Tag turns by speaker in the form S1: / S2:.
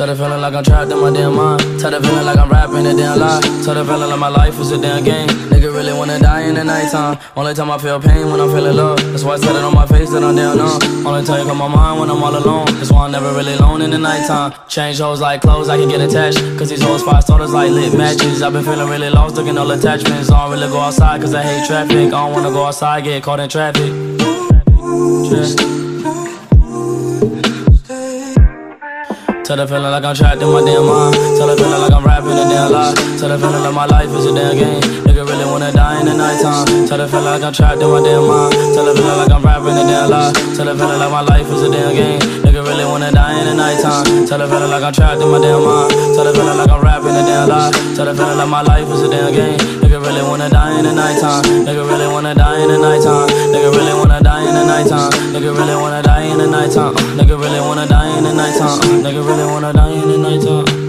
S1: Tell the feeling like I'm trapped in my damn mind. Tell the feeling like I'm rapping a damn lie. Tell the feeling like my life is a damn game. Nigga really wanna die in the nighttime. Only time I feel pain when I'm feeling love. That's why I said it on my face that I'm down on. Only time you come my mind when I'm all alone. That's why I'm never really alone in the nighttime. Change hoes like clothes, I can get attached. Cause these hoes 5 starters like lit matches. I've been feeling really lost, looking all attachments. I don't really go outside cause I hate traffic. I don't wanna go outside, get caught in traffic. Tell the feeling like I'm trapped in my damn mind. Tell the feeling like I'm rapping a damn lie. Tell the feeling like my life is a damn game. Nigga really wanna die in the nighttime. Tell the feeling like I'm trapped in my damn mind. Tell the feeling like I'm rapping a damn lie. Tell the feeling like my life is a damn game. Nigga really wanna die in the nighttime. Tell the feeling like I'm trapped in my damn mind. Tell the feeling like I'm rapping a damn lie. Tell the feeling like my life is a damn game. Nigga really wanna die in the nighttime. Nigga really wanna die in the nighttime. Nigga really wanna die in the nighttime. Nigga really wanna die in the nighttime. Nigga really wanna die in the nighttime. Nigga really wanna die in the nighttime.